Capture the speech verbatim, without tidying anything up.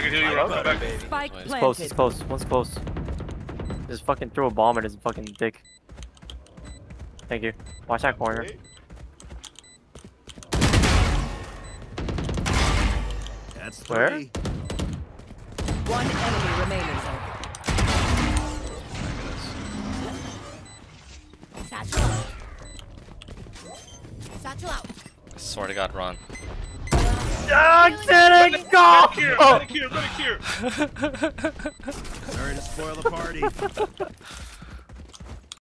can heal you. Come back. Spike It's close, it's planted. close. One's close. Just fucking threw a bomb at his fucking dick. Thank you. Watch that corner. That's Where? three. One enemy remaining. Satchel out. Satchel out. I swear to God, run. Ah, didn't go! Here, Oh. here, here. Sorry to spoil the party.